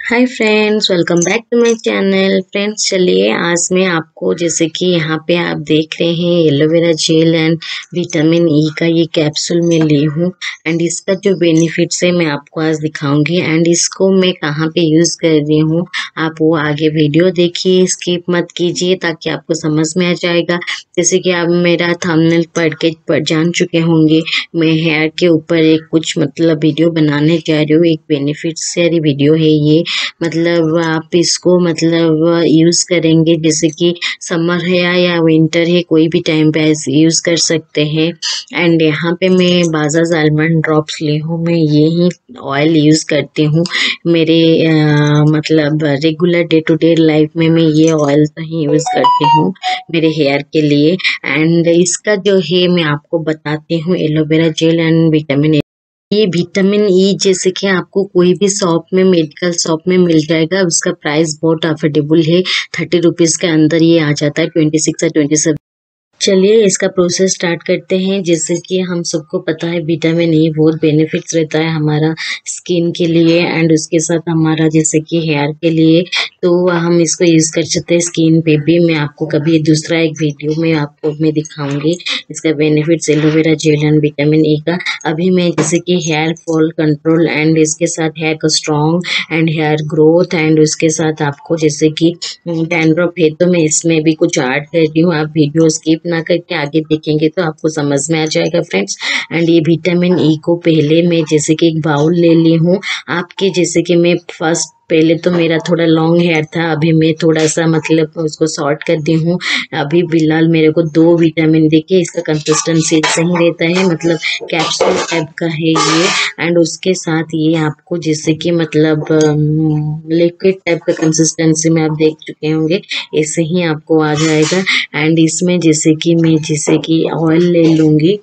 Hi friends, welcome back to my channel. Friends, चलिए आज मैं आपको जैसे कि यहाँ पे आप देख रहे हैं aloe vera gel and vitamin E का ये कैप्सूल मैं ली हूँ। एंड इसका जो बेनिफिट्स है मैं आपको आज दिखाऊंगी। एंड इसको मैं कहाँ पे यूज़ कर रही हूँ आप वो आगे वीडियो देखिए, स्किप मत कीजिए ताकि आपको समझ में आ जाएगा। जैसे कि आप मेरा थंबनेल पढ़ जान चुके होंगे, मैं हेयर के ऊपर एक कुछ मतलब वीडियो बनाने जा रही हूँ। एक बेनिफिट्स वाली वीडियो है ये। मतलब आप इसको मतलब यूज़ करेंगे जैसे कि समर है या विंटर है, कोई भी टाइम पे ऐसे यूज़ कर सकते हैं। एंड यहाँ पे मैं बाजाज आलमंड ड्रॉप्स ली हूँ। मैं ये ही ऑयल यूज़ करती हूँ मेरे मतलब regular day to day life में। मैं ये ऑयल तो ही यूज़ करती हूँ मेरे हेयर के लिए। एंड इसका जो है मैं आपको बताती हूँ, एलोवेरा जेल एंड विटामिन। ये विटामिन ई जैसे कि आपको कोई भी शॉप में, मेडिकल शॉप में मिल जाएगा। उसका प्राइस बहुत अफोर्डेबल है, 30 रुपीज़ के अंदर ये आ जाता है, 26 या 27। चलिए इसका प्रोसेस स्टार्ट करते हैं। जैसे कि हम सबको पता है विटामिन ई बहुत बेनिफिट्स रहता है हमारा स्किन के लिए एंड उसके साथ हमारा जैसे कि हेयर के लिए। तो हम इसको यूज़ कर सकते हैं स्किन पे भी। मैं आपको कभी दूसरा एक वीडियो में आपको मैं दिखाऊंगी इसका benefits aloe vera gel and vitamin E का। अभी मैं जैसे कि हेयर फॉल कंट्रोल एंड इसके साथ हेयर का strong and hair growth and उसके साथ आपको जैसे कि डैंड्रफ है तो मैं इसमें भी कुछ ऐड कर रही हूँ। आप वीडियो स्किप ना करके आगे देखेंगे तो आपको समझ में आ जाएगा फ्रेंड्स। एंड ये विटामिन ई को पहले मैं जैसे कि एक बाउल ले ली हूँ। आपके जैसे कि मैं फर्स्ट पहले तो मेरा थोड़ा लॉन्ग हेयर था, अभी मैं थोड़ा सा मतलब उसको शॉर्ट कर दी हूँ। अभी फिलहाल मेरे को 2 विटामिन देखिए, इसका कंसिस्टेंसी सही रहता है, मतलब कैप्सूल टाइप का है ये। एंड उसके साथ ये आपको जैसे कि मतलब लिक्विड टाइप का कंसिस्टेंसी में आप देख चुके होंगे, ऐसे ही आपको आ जाएगा। एंड इसमें जैसे कि मैं जैसे कि ऑयल ले लूँगी,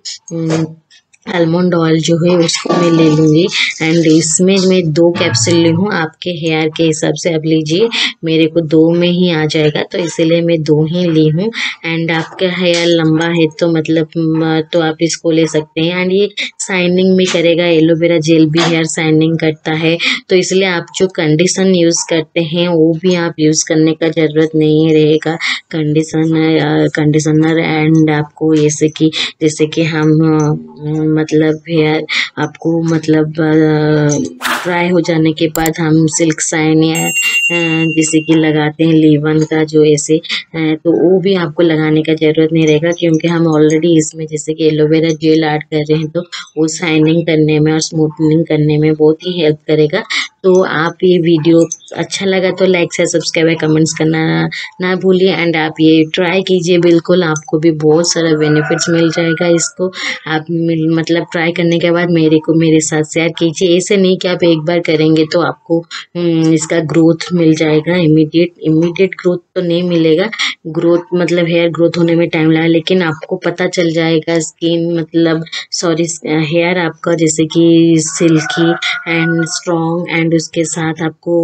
आलमंड ऑयल जो है उसको मैं ले लूँगी। एंड इसमें मैं 2 कैप्सूल ली हूँ, आपके हेयर के हिसाब से आप लीजिए। मेरे को 2 में ही आ जाएगा तो इसीलिए मैं 2 ही ली हूँ। एंड आपका हेयर लंबा है तो मतलब तो आप इसको ले सकते हैं। एंड ये शाइनिंग भी करेगा, एलोवेरा जेल भी हेयर शाइनिंग करता है। तो इसलिए आप जो कंडीशन यूज़ करते हैं वो भी आप यूज़ करने का ज़रूरत नहीं रहेगा। कंडीशनर एंड आपको जैसे कि हम मतलब हेयर आपको मतलब ड्राई हो जाने के बाद हम सिल्क शाइन या जैसे कि लगाते हैं लीवन का जो ऐसे, तो वो भी आपको लगाने का ज़रूरत नहीं रहेगा क्योंकि हम ऑलरेडी इसमें जैसे कि एलोवेरा जेल ऐड कर रहे हैं तो वो शाइनिंग करने में और स्मूथनिंग करने में बहुत ही हेल्प करेगा। तो आप ये वीडियो अच्छा लगा तो लाइक शेयर सब्सक्राइब कमेंट्स करना ना भूलिए। एंड आप ये ट्राई कीजिए, बिल्कुल आपको भी बहुत सारा बेनिफिट्स मिल जाएगा। इसको आप मतलब ट्राई करने के बाद मेरे साथ शेयर कीजिए। ऐसे नहीं कि आप एक बार करेंगे तो आपको इसका ग्रोथ मिल जाएगा। इमीडिएट ग्रोथ तो नहीं मिलेगा, ग्रोथ मतलब हेयर ग्रोथ होने में टाइम लगा, लेकिन आपको पता चल जाएगा स्किन मतलब सॉरी हेयर आपका जैसे कि सिल्की एंड स्ट्रॉन्ग एंड उसके साथ आपको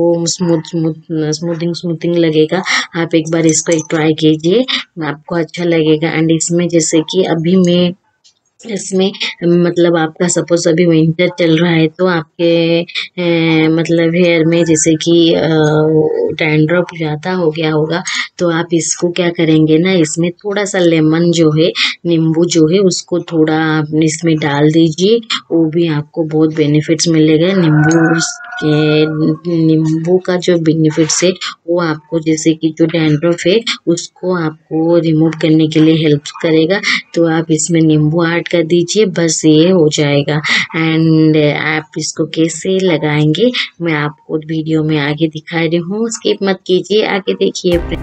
स्मूथिंग लगेगा। आप एक बार इसको एक ट्राई कीजिए, आपको अच्छा लगेगा। एंड इसमें जैसे कि अभी मैं इसमें मतलब आपका सपोज अभी विंटर चल रहा है तो आपके मतलब हेयर में जैसे कि डैंड्रफ ज़्यादा हो गया होगा तो आप इसको क्या करेंगे ना, इसमें थोड़ा सा लेमन जो है, नींबू जो है उसको थोड़ा आप इसमें डाल दीजिए। वो भी आपको बहुत बेनिफिट्स मिलेगा। नींबू का जो बेनिफिट्स है वो आपको जैसे कि जो डैंड्रफ है उसको आपको रिमूव करने के लिए हेल्प करेगा। तो आप इसमें नींबू ऐड कर दीजिए, बस ये हो जाएगा। एंड आप इसको कैसे लगाएंगे मैं आपको वीडियो में आगे दिखा रही हूँ, स्किप मत कीजिए, आगे देखिए।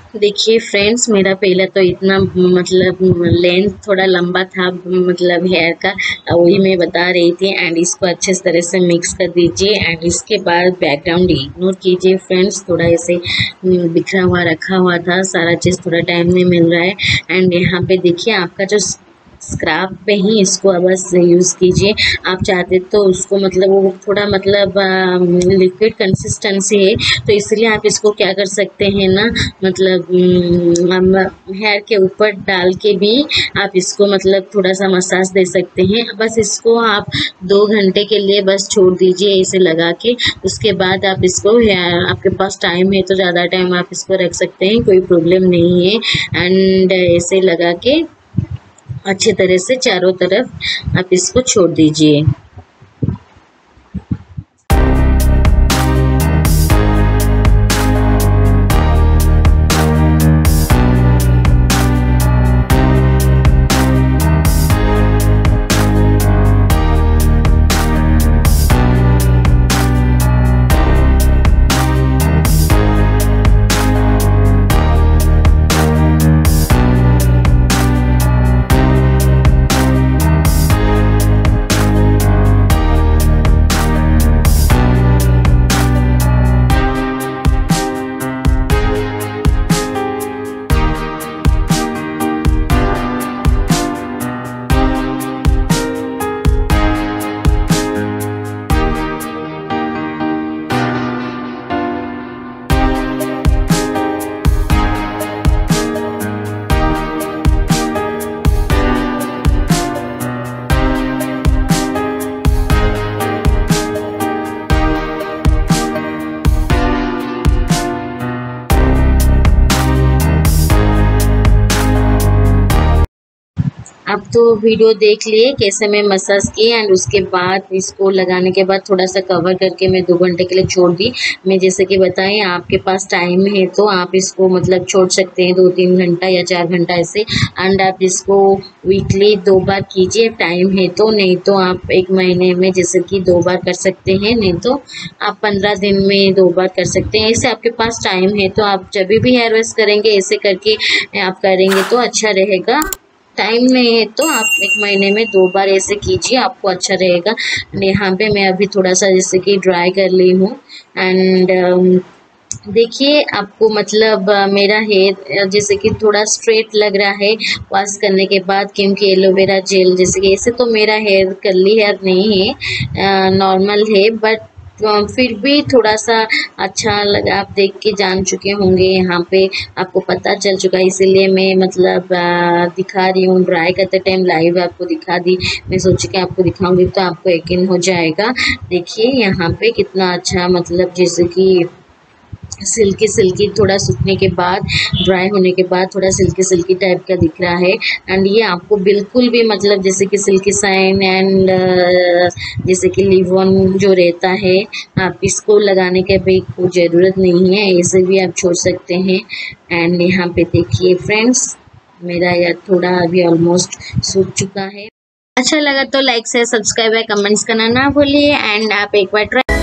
देखिए फ्रेंड्स, मेरा पहले तो इतना मतलब लेंथ थोड़ा लंबा था मतलब हेयर का, वही मैं बता रही थी। एंड इसको अच्छे तरह से मिक्स कर दीजिए एंड इसके बाद बैकग्राउंड इग्नोर कीजिए फ्रेंड्स। थोड़ा ऐसे बिखरा हुआ रखा हुआ था, सारा चीज़ थोड़ा टाइम में मिल रहा है। एंड यहाँ पे देखिए आपका जो स्क्रब पे ही इसको बस यूज़ कीजिए। आप चाहते तो उसको मतलब वो थोड़ा मतलब लिक्विड कंसिस्टेंसी है, तो इसलिए आप इसको क्या कर सकते हैं ना, मतलब हेयर के ऊपर डाल के भी आप इसको मतलब थोड़ा सा मसाज दे सकते हैं। बस इसको आप 2 घंटे के लिए बस छोड़ दीजिए ऐसे लगा के। उसके बाद आप इसको आपके पास टाइम है तो ज़्यादा टाइम आप इसको रख सकते हैं, कोई प्रॉब्लम नहीं है। एंड ऐसे लगा के अच्छी तरह से चारों तरफ आप इसको छोड़ दीजिए। आप तो वीडियो देख लिए कैसे मैं मसाज की। एंड उसके बाद इसको लगाने के बाद थोड़ा सा कवर करके मैं 2 घंटे के लिए छोड़ दी। मैं जैसे कि बताएं, आपके पास टाइम है तो आप इसको मतलब छोड़ सकते हैं 2-3 घंटा या 4 घंटा ऐसे। एंड आप इसको वीकली 2 बार कीजिए, टाइम है तो, नहीं तो आप 1 महीने में जैसे कि 2 बार कर सकते हैं, नहीं तो आप 15 दिन में 2 बार कर सकते हैं। ऐसे आपके पास टाइम है तो आप जब भी हेयर वॉश करेंगे ऐसे करके आप करेंगे तो अच्छा रहेगा। टाइम नहीं है तो आप 1 महीने में 2 बार ऐसे कीजिए, आपको अच्छा रहेगा। यहाँ पे मैं अभी थोड़ा सा जैसे कि ड्राई कर ली हूँ। एंड देखिए आपको मतलब मेरा हेयर जैसे कि थोड़ा स्ट्रेट लग रहा है वॉश करने के बाद, क्योंकि एलोवेरा जेल जैसे कि ऐसे तो मेरा हेयर कर्ली हेयर नहीं है, नॉर्मल है, बट फिर भी थोड़ा सा अच्छा लगा। आप देख के जान चुके होंगे, यहाँ पे आपको पता चल चुका है, इसीलिए मैं मतलब दिखा रही हूँ। ड्राई करते टाइम लाइव आपको दिखा दी, मैं सोची कि आपको दिखाऊंगी तो आपको यकीन हो जाएगा। देखिए यहाँ पे कितना अच्छा मतलब जैसे कि सिल्की सिल्की थोड़ा सूखने के बाद, ड्राई होने के बाद थोड़ा सिल्की सिल्की टाइप का दिख रहा है। एंड ये आपको बिल्कुल भी मतलब जैसे कि सिल्की साइन एंड जैसे कि लिव ऑन जो रहता है, आप इसको लगाने के भी कोई ज़रूरत नहीं है, ऐसे भी आप छोड़ सकते हैं। एंड यहाँ पे देखिए फ्रेंड्स, मेरा यार थोड़ा अभी ऑलमोस्ट सूख चुका है। अच्छा लगा तो लाइक से सब्सक्राइब या कमेंट्स करना ना भूलिए। एंड आप एक बार ट्राई